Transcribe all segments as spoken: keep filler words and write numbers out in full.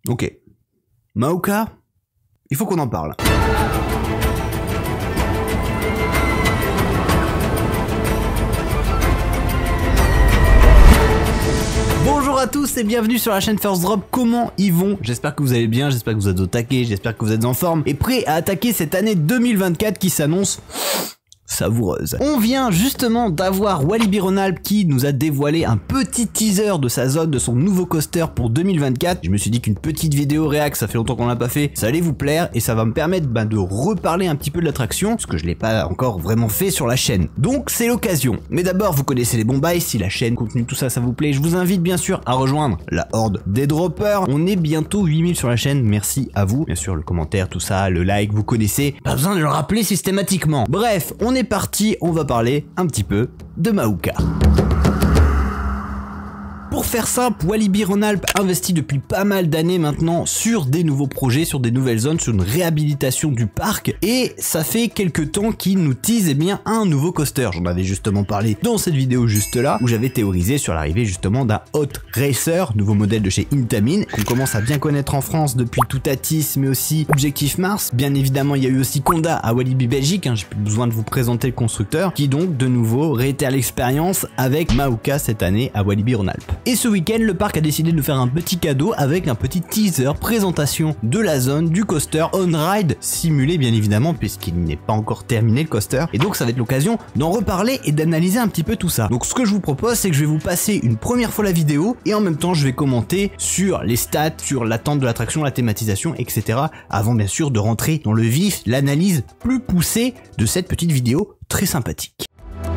Ok. Maoka, il faut qu'on en parle. Bonjour à tous et bienvenue sur la chaîne First Drop. Comment ils vont? J'espère que vous allez bien, j'espère que vous êtes au taquet, j'espère que vous êtes en forme et prêts à attaquer cette année deux mille vingt-quatre qui s'annonce savoureuse. On vient justement d'avoir Walibi Rhône-Alpes qui nous a dévoilé un petit teaser de sa zone, de son nouveau coaster pour deux mille vingt-quatre. Je me suis dit qu'une petite vidéo réac, ça fait longtemps qu'on l'a pas fait, ça allait vous plaire et ça va me permettre bah, de reparler un petit peu de l'attraction, parce que je l'ai pas encore vraiment fait sur la chaîne. Donc c'est l'occasion. Mais d'abord, vous connaissez les bons bails, si la chaîne, contenu, tout ça, ça vous plaît, je vous invite bien sûr à rejoindre la horde des droppers. On est bientôt huit mille sur la chaîne, merci à vous. Bien sûr, le commentaire, tout ça, le like, vous connaissez, pas besoin de le rappeler systématiquement. Bref, on est parti, on va parler un petit peu de Maoka. Pour faire simple, Walibi Rhône-Alpes investit depuis pas mal d'années maintenant sur des nouveaux projets, sur des nouvelles zones, sur une réhabilitation du parc, et ça fait quelques temps qu'ils nous teasent eh bien un nouveau coaster. J'en avais justement parlé dans cette vidéo juste là, où j'avais théorisé sur l'arrivée justement d'un Hot Racer, nouveau modèle de chez Intamin, qu'on commence à bien connaître en France depuis Toutatis, mais aussi Objectif Mars. Bien évidemment, il y a eu aussi Conda à Walibi Belgique, hein, j'ai plus besoin de vous présenter le constructeur, qui donc de nouveau réitère l'expérience avec Maoka cette année à Walibi Rhône-Alpes. Et ce week-end, le parc a décidé de faire un petit cadeau avec un petit teaser, présentation de la zone du coaster on-ride, simulé bien évidemment puisqu'il n'est pas encore terminé le coaster. Et donc ça va être l'occasion d'en reparler et d'analyser un petit peu tout ça. Donc ce que je vous propose, c'est que je vais vous passer une première fois la vidéo et en même temps je vais commenter sur les stats, sur l'attente de l'attraction, la thématisation, et cetera. Avant bien sûr de rentrer dans le vif, l'analyse plus poussée de cette petite vidéo très sympathique.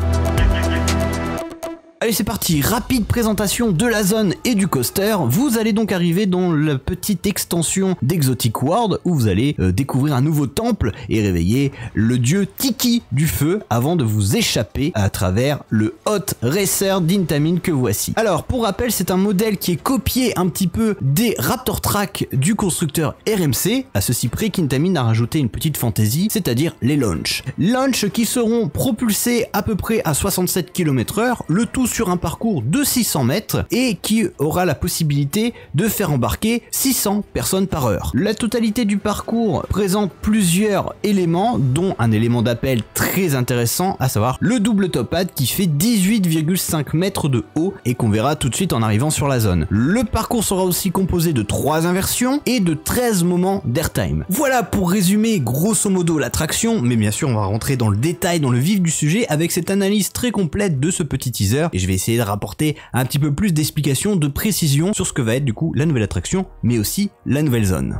Allez, c'est parti, rapide présentation de la zone et du coaster. Vous allez donc arriver dans la petite extension d'Exotic World où vous allez euh, découvrir un nouveau temple et réveiller le dieu Tiki du feu avant de vous échapper à travers le Hot Racer d'Intamin que voici. Alors, pour rappel, c'est un modèle qui est copié un petit peu des Raptor Track du constructeur R M C, à ceci près qu'Intamin a rajouté une petite fantaisie, c'est-à-dire les launches. Launches qui seront propulsés à peu près à soixante-sept kilomètres heure, le tout sur un parcours de six cents mètres et qui aura la possibilité de faire embarquer six cents personnes par heure. La totalité du parcours présente plusieurs éléments, dont un élément d'appel très intéressant, à savoir le double top hat qui fait dix-huit virgule cinq mètres de haut et qu'on verra tout de suite en arrivant sur la zone. Le parcours sera aussi composé de trois inversions et de treize moments d'airtime. Voilà pour résumer grosso modo l'attraction, mais bien sûr on va rentrer dans le détail, dans le vif du sujet avec cette analyse très complète de ce petit teaser et je vais essayer de rapporter un petit peu plus d'explications, de précision sur ce que va être du coup la nouvelle attraction, mais aussi la nouvelle zone.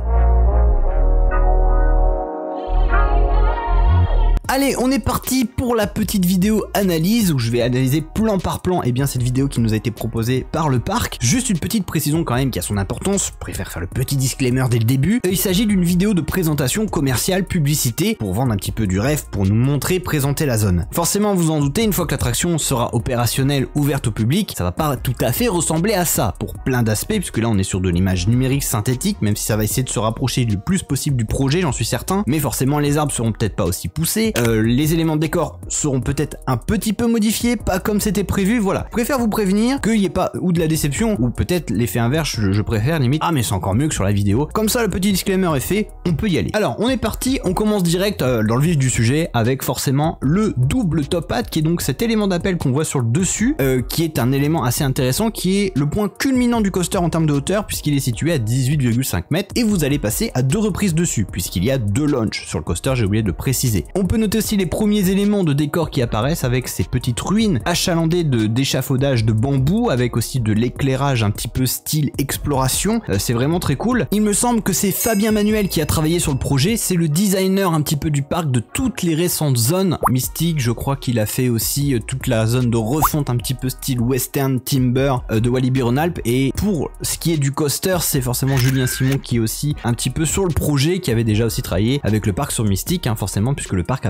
Allez, on est parti pour la petite vidéo analyse où je vais analyser plan par plan et bien cette vidéo qui nous a été proposée par le parc. Juste une petite précision quand même qui a son importance, je préfère faire le petit disclaimer dès le début. Il s'agit d'une vidéo de présentation commerciale, publicité, pour vendre un petit peu du rêve, pour nous montrer, présenter la zone. Forcément, vous en doutez, une fois que l'attraction sera opérationnelle, ouverte au public, ça va pas tout à fait ressembler à ça, pour plein d'aspects, puisque là on est sur de l'image numérique synthétique, même si ça va essayer de se rapprocher le plus possible du projet, j'en suis certain, mais forcément les arbres seront peut-être pas aussi poussés. Euh, les éléments de décor seront peut-être un petit peu modifiés, pas comme c'était prévu, voilà. Je préfère vous prévenir qu'il n'y ait pas ou de la déception, ou peut-être l'effet inverse, je, je préfère limite, ah mais c'est encore mieux que sur la vidéo. Comme ça, le petit disclaimer est fait, on peut y aller. Alors, on est parti, on commence direct euh, dans le vif du sujet, avec forcément le double top hat, qui est donc cet élément d'appel qu'on voit sur le dessus, euh, qui est un élément assez intéressant, qui est le point culminant du coaster en termes de hauteur, puisqu'il est situé à dix-huit virgule cinq mètres, et vous allez passer à deux reprises dessus, puisqu'il y a deux launches sur le coaster, j'ai oublié de le préciser. On peut noter aussi les premiers éléments de décor qui apparaissent avec ces petites ruines achalandées de d'échafaudage de bambou avec aussi de l'éclairage un petit peu style exploration, euh, c'est vraiment très cool. Il me semble que c'est Fabien Manuel qui a travaillé sur le projet, c'est le designer un petit peu du parc de toutes les récentes zones mystiques, je crois qu'il a fait aussi euh, toute la zone de refonte un petit peu style western timber euh, de Walibi Rhône-Alpes, et pour ce qui est du coaster c'est forcément Julien Simon qui est aussi un petit peu sur le projet, qui avait déjà aussi travaillé avec le parc sur Mystique, hein, forcément puisque le parc appartient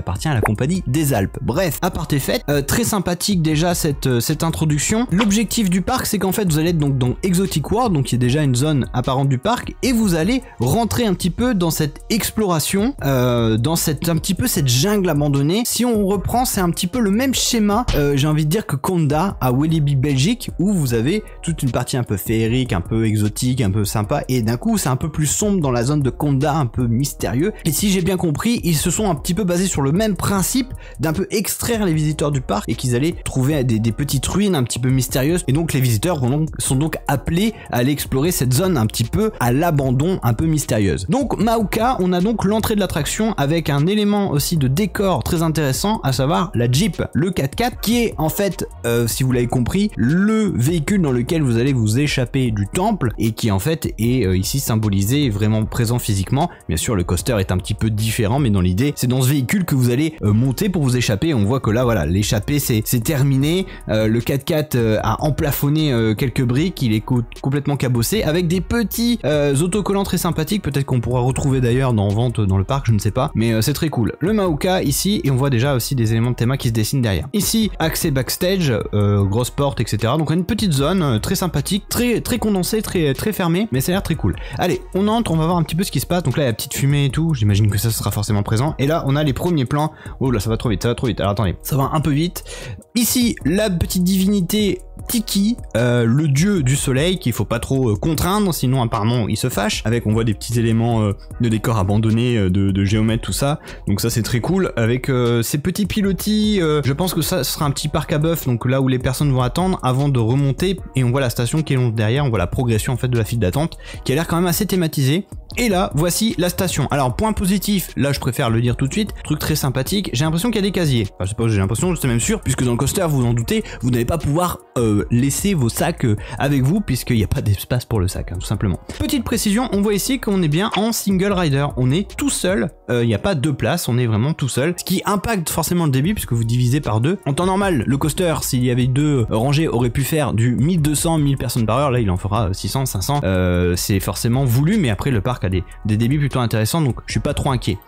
appartient à la compagnie des Alpes. Bref, aparté fait, euh, très sympathique déjà cette, euh, cette introduction. L'objectif du parc, c'est qu'en fait vous allez être donc dans Exotic World, donc qui est déjà une zone apparente du parc, et vous allez rentrer un petit peu dans cette exploration, euh, dans cette un petit peu cette jungle abandonnée. Si on reprend, c'est un petit peu le même schéma, euh, j'ai envie de dire que Conda à Walibi Belgique, où vous avez toute une partie un peu féerique, un peu exotique, un peu sympa, et d'un coup c'est un peu plus sombre dans la zone de Conda, un peu mystérieux. Et si j'ai bien compris, ils se sont un petit peu basés sur le même principe d'un peu extraire les visiteurs du parc et qu'ils allaient trouver des, des petites ruines un petit peu mystérieuses, et donc les visiteurs vont donc, sont donc appelés à aller explorer cette zone un petit peu à l'abandon, un peu mystérieuse. Donc Mauka, on a donc l'entrée de l'attraction avec un élément aussi de décor très intéressant, à savoir la Jeep, le quatre-quatre, qui est en fait, euh, si vous l'avez compris, le véhicule dans lequel vous allez vous échapper du temple, et qui en fait est euh, ici symbolisé et vraiment présent physiquement. Bien sûr le coaster est un petit peu différent, mais dans l'idée c'est dans ce véhicule que vous allez euh, monter pour vous échapper. On voit que là voilà, l'échappée c'est terminé, euh, le quatre-quatre euh, a emplafonné euh, quelques briques, il est co complètement cabossé avec des petits euh, autocollants très sympathiques, peut-être qu'on pourra retrouver d'ailleurs dans vente dans le parc, je ne sais pas, mais euh, c'est très cool. Le Mauka ici, et on voit déjà aussi des éléments de théma qui se dessinent derrière. Ici accès backstage, euh, grosse porte, etc. Donc on a une petite zone euh, très sympathique, très très condensée, très très fermée, mais ça a l'air très cool. Allez, on entre, on va voir un petit peu ce qui se passe. Donc là il y a la petite fumée et tout, j'imagine que ça sera forcément présent. Et là on a les premiers plans. Oh là ça va trop vite, ça va trop vite. Alors attendez, ça va un peu vite. Ici la petite divinité Tiki, euh, le dieu du soleil qu'il faut pas trop euh, contraindre, sinon apparemment il se fâche. Avec, on voit des petits éléments euh, de décor abandonnés, euh, de, de géomètre, tout ça. Donc ça c'est très cool. Avec euh, ces petits pilotis, euh, je pense que ça ce sera un petit parc à bœuf, donc là où les personnes vont attendre avant de remonter. Et on voit la station qui est longue derrière, on voit la progression en fait de la file d'attente, qui a l'air quand même assez thématisée. Et là, voici la station. Alors, point positif, là je préfère le dire tout de suite, truc très sympathique, j'ai l'impression qu'il y a des casiers. Enfin, je sais pas, j'ai l'impression, je suis même sûr, puisque dans le coaster, vous vous en doutez, vous n'allez pas pouvoir euh, laisser vos sacs euh, avec vous, puisqu'il n'y a pas d'espace pour le sac, hein, tout simplement. Petite précision, on voit ici qu'on est bien en single rider, on est tout seul, euh, il n'y a pas deux places, on est vraiment tout seul, ce qui impacte forcément le débit, puisque vous divisez par deux. En temps normal, le coaster, s'il y avait deux rangées, aurait pu faire du mille deux cents, mille personnes par heure, là il en fera six cents, cinq cents, euh, c'est forcément voulu, mais après le parc a des, des débits plutôt intéressants, donc je suis pas trop inquiet.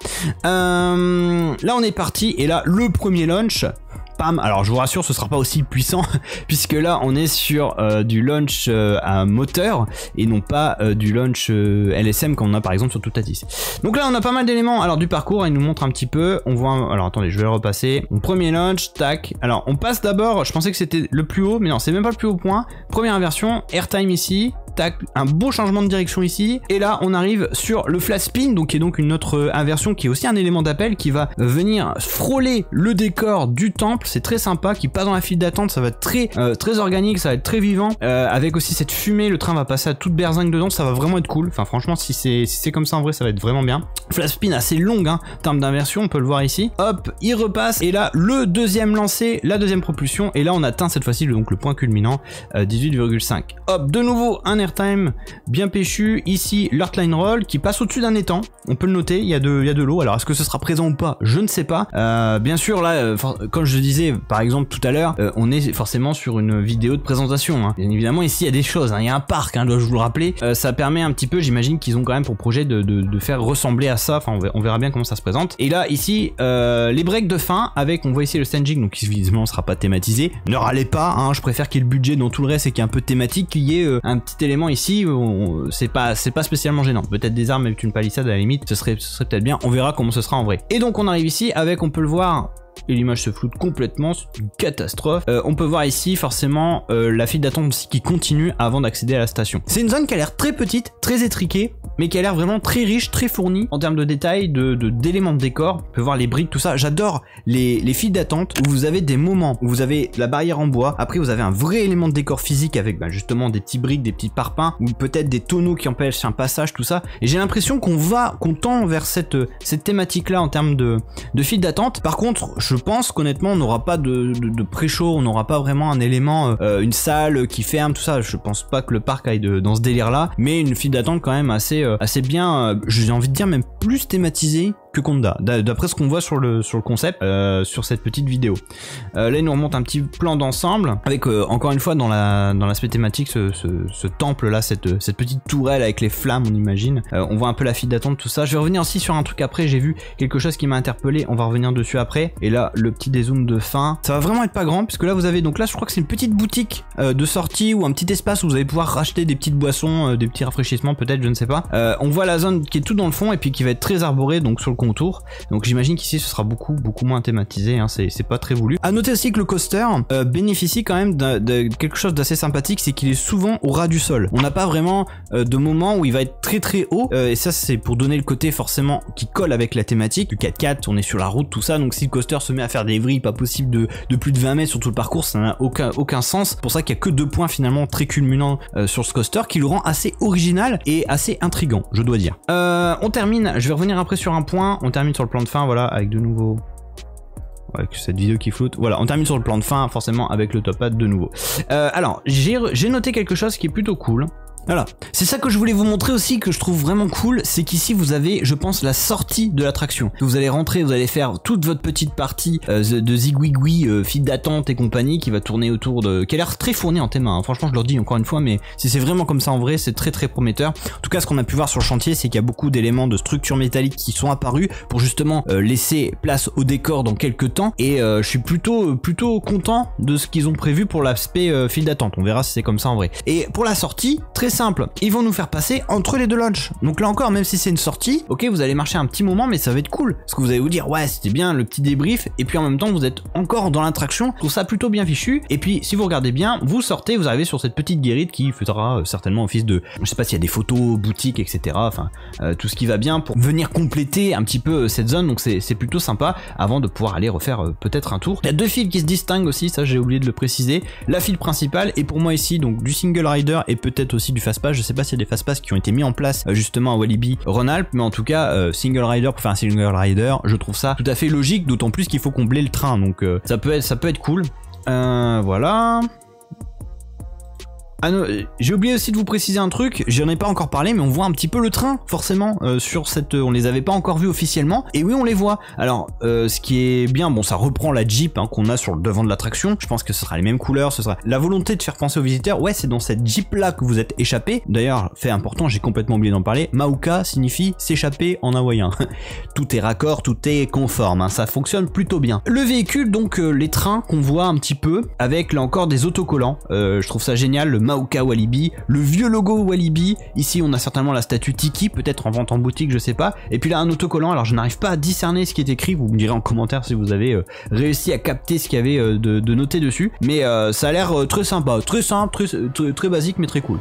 Euh, là on est parti, et là le premier launch, pam, alors je vous rassure, ce sera pas aussi puissant puisque là on est sur euh, du launch euh, à moteur et non pas euh, du launch euh, L S M comme on a par exemple sur Toutatis. Donc là on a pas mal d'éléments alors du parcours, il nous montre un petit peu, on voit un... alors attendez je vais le repasser, mon premier launch, tac, alors on passe d'abord, je pensais que c'était le plus haut mais non c'est même pas le plus haut point, première inversion, airtime ici, tac, un beau changement de direction ici, et là on arrive sur le flat spin, donc qui est donc une autre inversion qui est aussi un élément d'appel qui va venir frôler le décor du temple, c'est très sympa, qui passe dans la file d'attente, ça va être très euh, très organique, ça va être très vivant, euh, avec aussi cette fumée, le train va passer à toute berzingue dedans, ça va vraiment être cool, enfin franchement si c'est si c'est comme ça en vrai ça va être vraiment bien. Flat spin assez longue hein, en termes d'inversion, on peut le voir ici, hop, il repasse, et là le deuxième lancé, la deuxième propulsion, et là on atteint cette fois-ci donc le point culminant, euh, dix-huit virgule cinq. Hop, de nouveau un airtime bien péchu, ici l'Earthline Roll qui passe au-dessus d'un étang, on peut le noter, il y a de, il y a de l'eau, alors est-ce que ce sera présent ou pas, je ne sais pas, euh, bien sûr là, euh, comme je disais par exemple tout à l'heure, euh, on est forcément sur une vidéo de présentation, hein. Bien évidemment ici il y a des choses, hein. Il y a un parc, hein, dois-je vous le rappeler, euh, ça permet un petit peu, j'imagine qu'ils ont quand même pour projet de, de, de faire ressembler à ça, enfin on verra, on verra bien comment ça se présente, et là ici euh, les breaks de fin, avec, on voit ici le staging, donc qui visiblement sera pas thématisé, ne râlez pas, hein, je préfère qu'il y ait le budget dans tout le reste et qu'il y ait un peu de thématique, qu'il y ait euh, un petit élément ici, c'est pas c'est pas spécialement gênant, peut-être des armes avec une palissade à la limite, ce serait, ce serait peut-être bien, on verra comment ce sera en vrai. Et donc on arrive ici avec, on peut le voir, et l'image se floute complètement, c'est une catastrophe. Euh, on peut voir ici forcément euh, la file d'attente aussi qui continue avant d'accéder à la station. C'est une zone qui a l'air très petite, très étriquée, mais qui a l'air vraiment très riche, très fournie en termes de détails, de d'éléments de, de décor. On peut voir les briques, tout ça. J'adore les, les files d'attente où vous avez des moments où vous avez la barrière en bois, après vous avez un vrai élément de décor physique avec bah, justement des petits briques, des petits parpaings, ou peut-être des tonneaux qui empêchent un passage, tout ça. Et j'ai l'impression qu'on va, qu'on tend vers cette, cette thématique-là en termes de, de files d'attente. Par contre, je pense qu'honnêtement on n'aura pas de, de, de pré-show, on n'aura pas vraiment un élément, euh, une salle qui ferme, tout ça. Je pense pas que le parc aille de, dans ce délire là, mais une file d'attente quand même assez, euh, assez bien, euh, j'ai envie de dire même plus thématisée que Conda, d'après ce qu'on voit sur le, sur le concept, euh, sur cette petite vidéo. Euh, là il nous remonte un petit plan d'ensemble, avec euh, encore une fois dans la dans l'aspect thématique, ce, ce, ce temple là, cette, cette petite tourelle avec les flammes on imagine. Euh, on voit un peu la file d'attente, tout ça. Je vais revenir aussi sur un truc après, j'ai vu quelque chose qui m'a interpellé, on va revenir dessus après. Et là le petit dézoom de fin, ça va vraiment être pas grand, puisque là vous avez, donc là je crois que c'est une petite boutique euh, de sortie, ou un petit espace où vous allez pouvoir racheter des petites boissons, euh, des petits rafraîchissements peut-être, je ne sais pas. Euh, on voit la zone qui est tout dans le fond et puis qui va être très arborée donc sur le contour. Donc j'imagine qu'ici ce sera beaucoup beaucoup moins thématisé, hein, c'est pas très voulu. À noter aussi que le coaster euh, bénéficie quand même de, de quelque chose d'assez sympathique, c'est qu'il est souvent au ras du sol. On n'a pas vraiment euh, de moment où il va être très très haut, euh, et ça c'est pour donner le côté forcément qui colle avec la thématique. Du quatre quatre, on est sur la route, tout ça, donc si le coaster se met à faire des vrilles pas possible de, de plus de vingt mètres sur tout le parcours, ça n'a aucun, aucun sens. C'est pour ça qu'il y a que deux points finalement très culminants euh, sur ce coaster, qui le rend assez original et assez intriguant, je dois dire. Euh, on termine, je vais revenir après sur un point, on termine sur le plan de fin, voilà, avec de nouveau... avec cette vidéo qui floute. Voilà, on termine sur le plan de fin, forcément avec le top hat de nouveau. Euh, alors, j'ai noté quelque chose qui est plutôt cool. Voilà, c'est ça que je voulais vous montrer aussi, que je trouve vraiment cool, c'est qu'ici vous avez, je pense, la sortie de l'attraction. Vous allez rentrer, vous allez faire toute votre petite partie euh, de zigouigoui, euh, file d'attente et compagnie, qui va tourner autour de... qui a l'air très fourni en thème, hein. Franchement je leur dis encore une fois, mais si c'est vraiment comme ça en vrai, c'est très très prometteur. En tout cas, ce qu'on a pu voir sur le chantier, c'est qu'il y a beaucoup d'éléments de structure métallique qui sont apparus pour justement euh, laisser place au décor dans quelques temps, et euh, je suis plutôt plutôt content de ce qu'ils ont prévu pour l'aspect euh, file d'attente. On verra si c'est comme ça en vrai. Et pour la sortie, très simple, ils vont nous faire passer entre les deux launches. Donc là encore, même si c'est une sortie, ok, vous allez marcher un petit moment, mais ça va être cool, parce que vous allez vous dire ouais c'était bien le petit débrief, et puis en même temps vous êtes encore dans l'attraction. Je trouve ça plutôt bien fichu. Et puis si vous regardez bien, vous sortez, vous arrivez sur cette petite guérite qui fera euh, certainement office de, je sais pas s'il y a des photos, boutiques, et cetera. Enfin euh, tout ce qui va bien pour venir compléter un petit peu euh, cette zone. Donc c'est plutôt sympa avant de pouvoir aller refaire euh, peut-être un tour. Il y a deux files qui se distinguent aussi, ça j'ai oublié de le préciser. La file principale et pour moi ici donc du single rider et peut-être aussi du fastpass. Je sais pas s'il y a des fastpass qui ont été mis en place euh, justement à Walibi Rhône-Alpes, mais en tout cas euh, single rider pour faire un single rider, je trouve ça tout à fait logique, d'autant plus qu'il faut combler le train, donc euh, ça peut être ça peut être cool. Euh, voilà. Ah non, j'ai oublié aussi de vous préciser un truc, j'en ai pas encore parlé, mais on voit un petit peu le train, forcément, euh, sur cette... on les avait pas encore vus officiellement, et oui, on les voit. Alors, euh, ce qui est bien, bon, ça reprend la Jeep hein, qu'on a sur le devant de l'attraction, je pense que ce sera les mêmes couleurs, ce sera... La volonté de faire penser aux visiteurs, ouais, c'est dans cette Jeep-là que vous êtes échappé. D'ailleurs, fait important, j'ai complètement oublié d'en parler, Mauka signifie s'échapper en hawaïen. Tout est raccord, tout est conforme, hein, ça fonctionne plutôt bien. Le véhicule, donc, euh, les trains qu'on voit un petit peu, avec là encore des autocollants, euh, je trouve ça génial, le Mauka Walibi, le vieux logo Walibi, ici on a certainement la statue Tiki, peut-être en vente en boutique, je sais pas, et puis là un autocollant, alors je n'arrive pas à discerner ce qui est écrit, vous me direz en commentaire si vous avez euh, réussi à capter ce qu'il y avait euh, de, de noté dessus, mais euh, ça a l'air euh, très sympa, très simple, très, très, très basique mais très cool.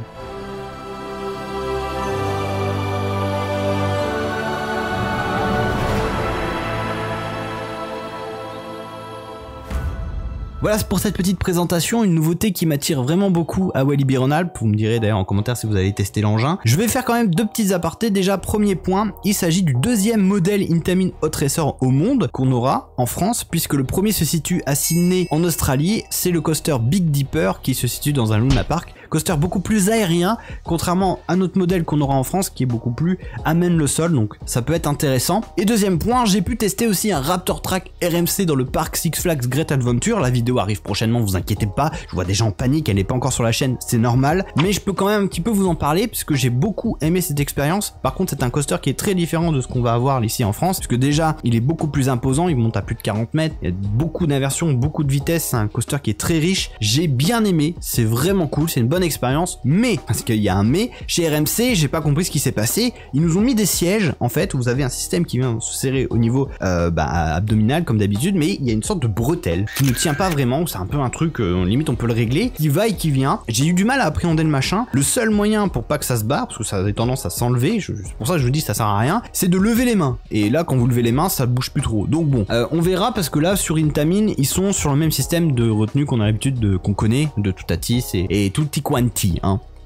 Voilà pour cette petite présentation, une nouveauté qui m'attire vraiment beaucoup à Walibi Rhône-Alpes. Vous me direz d'ailleurs en commentaire si vous avez testé l'engin. Je vais faire quand même deux petits apartés. Déjà, premier point, il s'agit du deuxième modèle Intamin Hot Racer au monde qu'on aura en France, puisque le premier se situe à Sydney en Australie. C'est le coaster Big Dipper qui se situe dans un Luna Park. Coaster beaucoup plus aérien, contrairement à notre modèle qu'on aura en France qui est beaucoup plus amène le sol, donc ça peut être intéressant. Et deuxième point, j'ai pu tester aussi un Raptor Track R M C dans le parc Six Flags Great Adventure. La vidéo arrive prochainement, vous inquiétez pas, je vois des gens en panique, elle n'est pas encore sur la chaîne, c'est normal, mais je peux quand même un petit peu vous en parler puisque j'ai beaucoup aimé cette expérience. Par contre, c'est un coaster qui est très différent de ce qu'on va avoir ici en France, puisque déjà il est beaucoup plus imposant, il monte à plus de quarante mètres, il y a beaucoup d'inversions, beaucoup de vitesse, c'est un coaster qui est très riche. J'ai bien aimé, c'est vraiment cool, c'est une bonne expérience, mais, parce qu'il y a un mais, chez R M C, j'ai pas compris ce qui s'est passé, ils nous ont mis des sièges, en fait, où vous avez un système qui vient se serrer au niveau euh, bah, abdominal comme d'habitude, mais il y a une sorte de bretelle qui ne tient pas vraiment, c'est un peu un truc, euh, limite on peut le régler, qui va et qui vient. J'ai eu du mal à appréhender le machin, le seul moyen pour pas que ça se barre, parce que ça a tendance à s'enlever, c'est pour ça que je vous dis ça sert à rien, c'est de lever les mains, et là quand vous levez les mains, ça bouge plus trop, donc bon, euh, on verra, parce que là sur Intamin, ils sont sur le même système de retenue qu'on a l'habitude de, qu'on connaît, de Toutatis et, et Tutti Quanti, hein.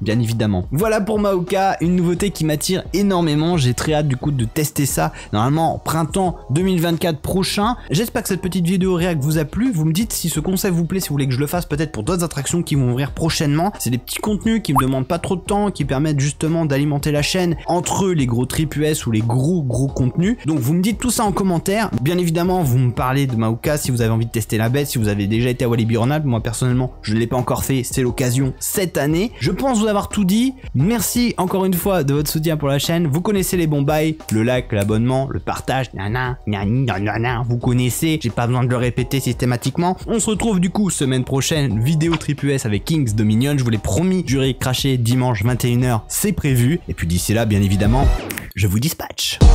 bien évidemment. Voilà pour Maoka, une nouveauté qui m'attire énormément, j'ai très hâte du coup de tester ça, normalement printemps deux mille vingt-quatre prochain. J'espère que cette petite vidéo réac vous a plu, vous me dites si ce concept vous plaît, si vous voulez que je le fasse peut-être pour d'autres attractions qui vont ouvrir prochainement. C'est des petits contenus qui me demandent pas trop de temps, qui permettent justement d'alimenter la chaîne entre les gros trip U S ou les gros gros contenus. Donc vous me dites tout ça en commentaire, bien évidemment vous me parlez de Maoka si vous avez envie de tester la bête, si vous avez déjà été à Walibi Ronald. Moi personnellement je ne l'ai pas encore fait, c'est l'occasion cette année. Je pense vous avoir tout dit, merci encore une fois de votre soutien pour la chaîne, vous connaissez les bons bails, le like, l'abonnement, le partage, nana, nana, nana, vous connaissez, j'ai pas besoin de le répéter systématiquement. On se retrouve du coup semaine prochaine, vidéo trip U S avec Kings Dominion, je vous l'ai promis, juré craché dimanche vingt et une heures, c'est prévu, et puis d'ici là bien évidemment, je vous dispatch.